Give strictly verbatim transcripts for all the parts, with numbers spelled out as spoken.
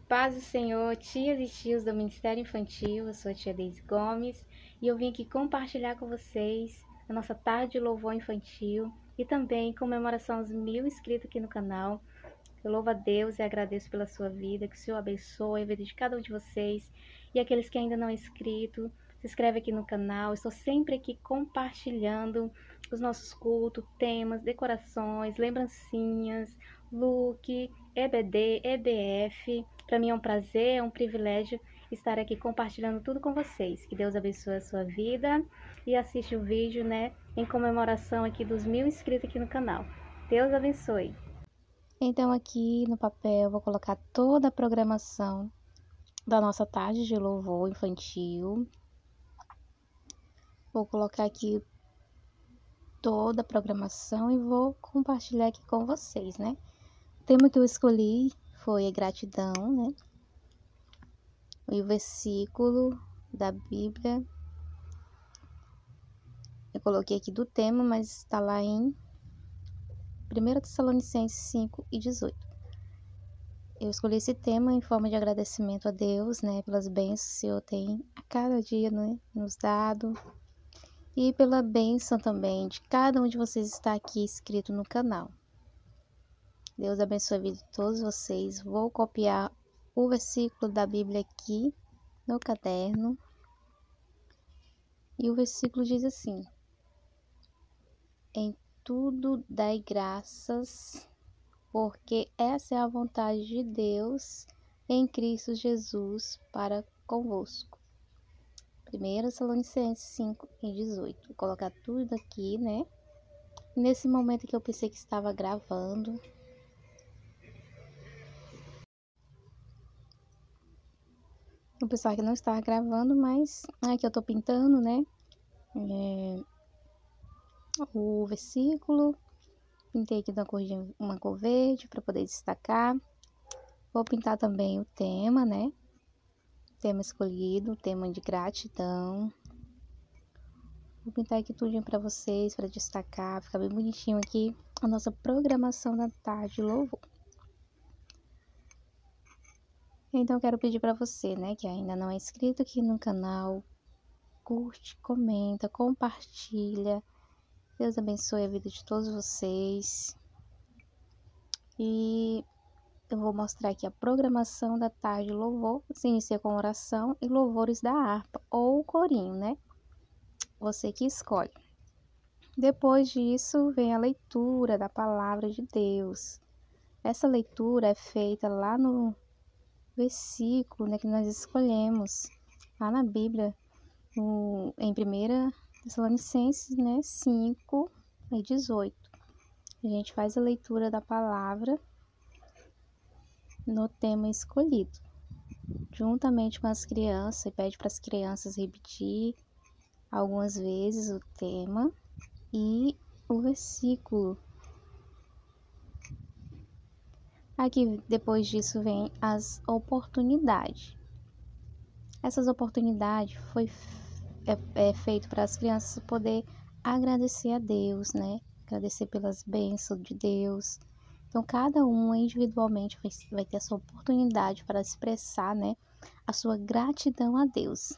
Paz do Senhor, tias e tios do Ministério Infantil, eu sou a tia Deise Gomes e eu vim aqui compartilhar com vocês a nossa tarde de louvor infantil e também comemoração aos mil inscritos aqui no canal. Eu louvo a Deus e agradeço pela sua vida, que o Senhor abençoe a vida de cada um de vocês e aqueles que ainda não são inscritos, se inscreve aqui no canal. Eu estou sempre aqui compartilhando os nossos cultos, temas, decorações, lembrancinhas, look, E B D, E B F. Para mim é um prazer, é um privilégio estar aqui compartilhando tudo com vocês. Que Deus abençoe a sua vida e assiste o vídeo, né, em comemoração aqui dos mil inscritos aqui no canal. Deus abençoe. Então aqui no papel eu vou colocar toda a programação da nossa tarde de louvor infantil. Vou colocar aqui toda a programação e vou compartilhar aqui com vocês, né? O tema que eu escolhi foi gratidão, né? E o versículo da Bíblia eu coloquei aqui do tema, mas está lá em primeira Tessalonicenses cinco e dezoito. Eu escolhi esse tema em forma de agradecimento a Deus, né? Pelas bênçãos que o Senhor tem a cada dia, né, nos dado. E pela bênção também de cada um de vocês está aqui inscrito no canal. Deus abençoe a vida de todos vocês. Vou copiar o versículo da Bíblia aqui no caderno. E o versículo diz assim: em tudo dai graças, porque essa é a vontade de Deus em Cristo Jesus para convosco. primeira Tessalonicenses cinco e dezoito. Vou colocar tudo aqui, né? Nesse momento que eu pensei que estava gravando. Eu pensava que não estava gravando, mas aqui eu tô pintando, né? É, o versículo. Pintei aqui uma cor, de, uma cor verde para poder destacar. Vou pintar também o tema, né? Tema escolhido, tema de gratidão. Vou pintar aqui tudinho para vocês, para destacar, ficar bem bonitinho aqui a nossa programação da tarde de louvor. Então eu quero pedir para você, né, que ainda não é inscrito aqui no canal, curte, comenta, compartilha. Deus abençoe a vida de todos vocês. E eu vou mostrar aqui a programação da tarde de louvor. Se inicia com oração e louvores da harpa ou corinho, né? Você que escolhe. Depois disso, vem a leitura da palavra de Deus. Essa leitura é feita lá no versículo, né, que nós escolhemos, lá na Bíblia, no, em primeira Tessalonicenses, né, cinco e dezoito. A gente faz a leitura da palavra no tema escolhido, juntamente com as crianças, e pede para as crianças repetir algumas vezes o tema e o versículo. Aqui, depois disso, vem as oportunidades. Essas oportunidades foi é, é feito para as crianças poder agradecer a Deus, né? Agradecer pelas bênçãos de Deus. Então, cada uma individualmente vai, vai ter a sua oportunidade para expressar, né, a sua gratidão a Deus.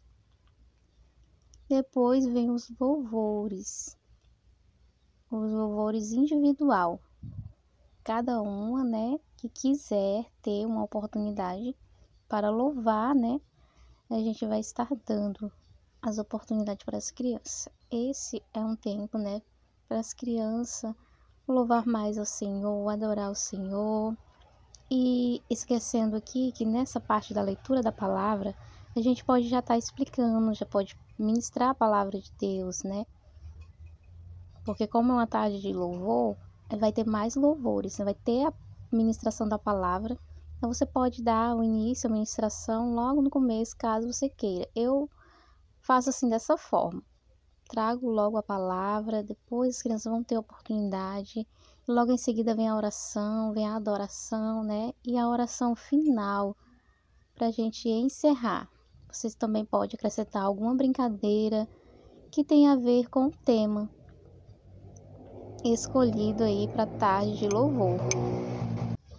Depois vem os louvores. Os louvores individual. Cada uma, né, que quiser ter uma oportunidade para louvar, né, a gente vai estar dando as oportunidades para as crianças. Esse é um tempo, né, para as crianças louvar mais ao Senhor, adorar o Senhor. E esquecendo aqui que nessa parte da leitura da palavra, a gente pode já estar explicando, já pode ministrar a palavra de Deus, né? Porque como é uma tarde de louvor, vai ter mais louvores, vai ter a ministração da palavra. Então você pode dar o início, a ministração logo no começo, caso você queira. Eu faço assim dessa forma. Trago logo a palavra, depois as crianças vão ter oportunidade. Logo em seguida vem a oração, vem a adoração, né? E a oração final para a gente encerrar. Vocês também podem acrescentar alguma brincadeira que tenha a ver com o tema escolhido aí para tarde de louvor.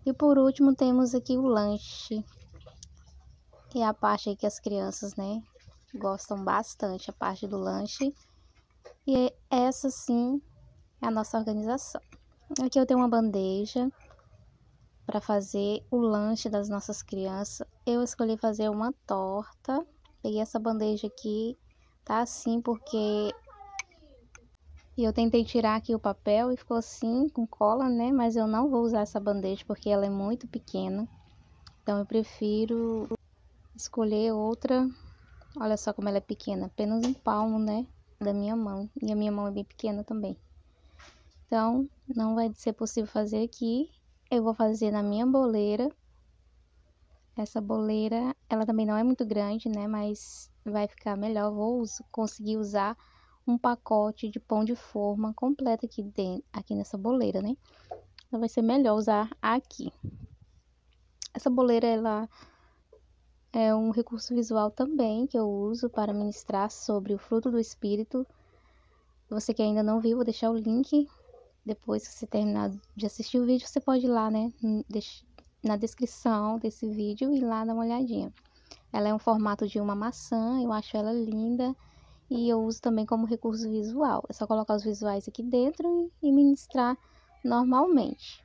E por último temos aqui o lanche, que é a parte aí que as crianças, né, gostam bastante, a parte do lanche. E essa sim é a nossa organização. Aqui eu tenho uma bandeja para fazer o lanche das nossas crianças. Eu escolhi fazer uma torta. Peguei essa bandeja aqui, tá assim porque eu tentei tirar aqui o papel e ficou assim com cola, né? Mas eu não vou usar essa bandeja porque ela é muito pequena. Então eu prefiro escolher outra. Olha só como ela é pequena, apenas um palmo, né, da minha mão. E a minha mão é bem pequena também. Então não vai ser possível fazer aqui. Eu vou fazer na minha boleira. Essa boleira, ela também não é muito grande, né? Mas vai ficar melhor. Vou us- conseguir usar um pacote de pão de forma completo aqui dentro, aqui nessa boleira, né? Então vai ser melhor usar aqui. Essa boleira, ela é um recurso visual também que eu uso para ministrar sobre o fruto do Espírito. Você que ainda não viu, vou deixar o link. Depois que você terminar de assistir o vídeo, você pode ir lá, né? Na descrição desse vídeo e lá dar uma olhadinha. Ela é um formato de uma maçã, eu acho ela linda e eu uso também como recurso visual. É só colocar os visuais aqui dentro e ministrar normalmente.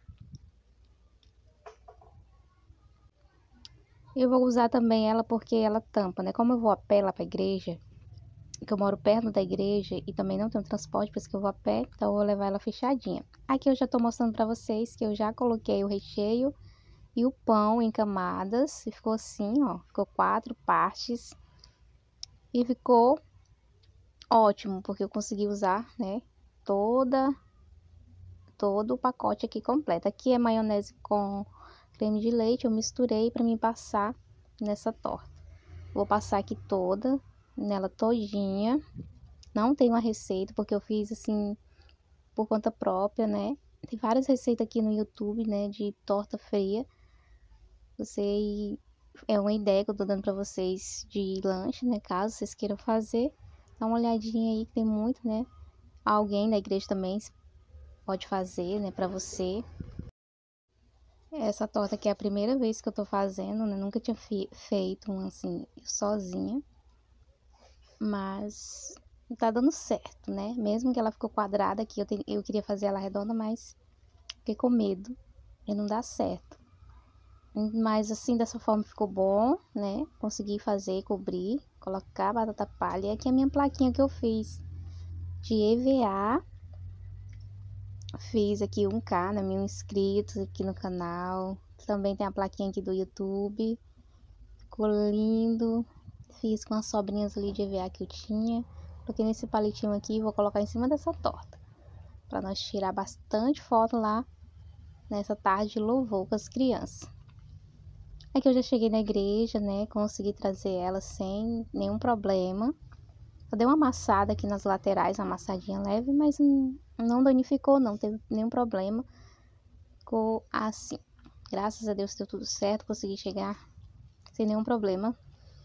Eu vou usar também ela porque ela tampa, né? Como eu vou a pé lá para a igreja, que eu moro perto da igreja e também não tenho transporte, por isso que eu vou a pé, então eu vou levar ela fechadinha. Aqui eu já tô mostrando para vocês que eu já coloquei o recheio e o pão em camadas, e ficou assim, ó, ficou quatro partes, e ficou ótimo, porque eu consegui usar, né, toda, todo o pacote aqui completo. Aqui é maionese com creme de leite, eu misturei para mim passar nessa torta. Vou passar aqui toda, nela todinha, não tem uma receita, porque eu fiz assim, por conta própria, né, tem várias receitas aqui no YouTube, né, de torta fria. Você é uma ideia que eu tô dando para vocês de lanche, né? Caso vocês queiram fazer, dá uma olhadinha aí que tem muito, né? Alguém da igreja também pode fazer, né? Para você. Essa torta aqui é a primeira vez que eu tô fazendo, né? Nunca tinha feito uma assim sozinha, mas tá dando certo, né? Mesmo que ela ficou quadrada aqui, eu, te... eu queria fazer ela redonda, mas fiquei com medo de não dar certo. Mas assim, dessa forma ficou bom, né? Consegui fazer, cobrir, colocar batata palha. E aqui a minha plaquinha que eu fiz de E V A. Fiz aqui um K, né? Mil inscritos aqui no canal. Também tem a plaquinha aqui do YouTube. Ficou lindo. Fiz com as sobrinhas ali de E V A que eu tinha. Coloquei nesse palitinho aqui e vou colocar em cima dessa torta. Pra nós tirar bastante foto lá nessa tarde de louvor com as crianças. Aqui eu já cheguei na igreja, né? Consegui trazer ela sem nenhum problema. Eu dei uma amassada aqui nas laterais, uma amassadinha leve, mas não danificou, não teve nenhum problema. Ficou assim. Graças a Deus deu tudo certo, consegui chegar sem nenhum problema.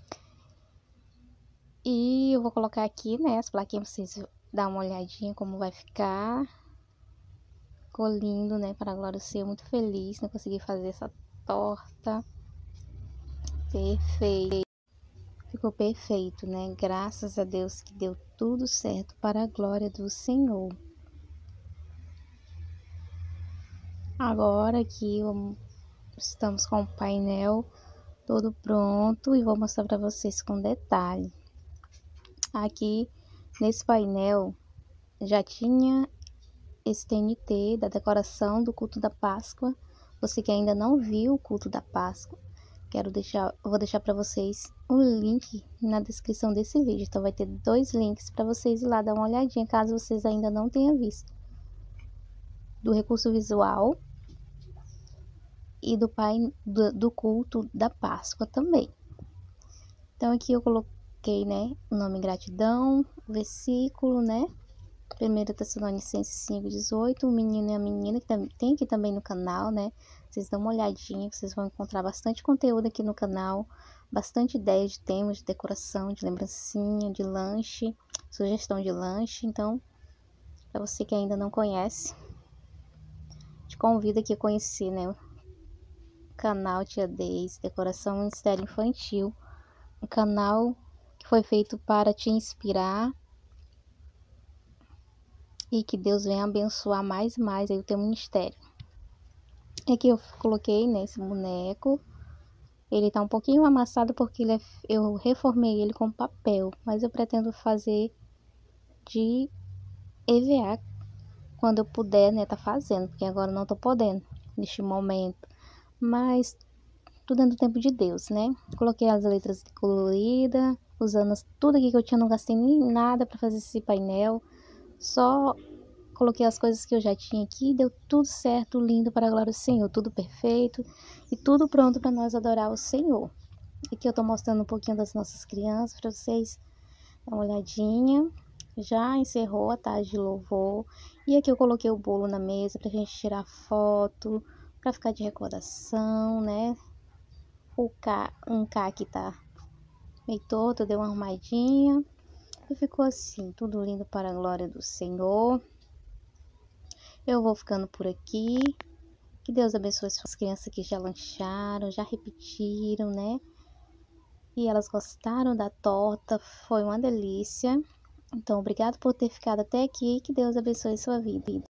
E eu vou colocar aqui, né, as plaquinhas pra vocês darem uma olhadinha como vai ficar. Ficou lindo, né? Para a glória do Senhor, muito feliz, né? Consegui fazer essa torta. Perfeito. Ficou perfeito, né? Graças a Deus que deu tudo certo para a glória do Senhor. Agora aqui estamos com o painel todo pronto e vou mostrar para vocês com detalhe. Aqui nesse painel já tinha esse T N T da decoração do culto da Páscoa. Você que ainda não viu o culto da Páscoa, quero deixar, vou deixar para vocês um link na descrição desse vídeo. Então vai ter dois links para vocês ir lá dar uma olhadinha, caso vocês ainda não tenham visto. Do recurso visual e do, pai, do, do culto da Páscoa também. Então aqui eu coloquei, né, o nome gratidão, versículo, né, primeira Tessalonicenses cinco, dezoito, o menino e a menina, que tem aqui também no canal, né, vocês dão uma olhadinha, vocês vão encontrar bastante conteúdo aqui no canal, bastante ideias de temas, de decoração, de lembrancinha, de lanche, sugestão de lanche. Então, para você que ainda não conhece, te convido aqui a conhecer, né, canal Tia Deise, Decoração Mistério Infantil, um canal que foi feito para te inspirar e que Deus venha abençoar mais e mais aí o teu ministério. Aqui eu coloquei nesse boneco, ele tá um pouquinho amassado porque ele é, eu reformei ele com papel, mas eu pretendo fazer de E V A quando eu puder, né, tá fazendo, porque agora eu não tô podendo neste momento, mas tudo dentro do tempo de Deus, né? Coloquei as letras coloridas, usando tudo aqui que eu tinha, não gastei nem nada para fazer esse painel, só coloquei as coisas que eu já tinha aqui, deu tudo certo, lindo para a glória do Senhor, tudo perfeito e tudo pronto para nós adorar o Senhor. Aqui eu tô mostrando um pouquinho das nossas crianças para vocês dar uma olhadinha. Já encerrou a tarde de louvor e aqui eu coloquei o bolo na mesa pra gente tirar foto, para ficar de recordação, né? O K, um K que tá meio torto, deu uma arrumadinha e ficou assim, tudo lindo para a glória do Senhor. Eu vou ficando por aqui. Que Deus abençoe as crianças que já lancharam, já repetiram, né? E elas gostaram da torta, foi uma delícia. Então, obrigado por ter ficado até aqui. Que Deus abençoe sua vida.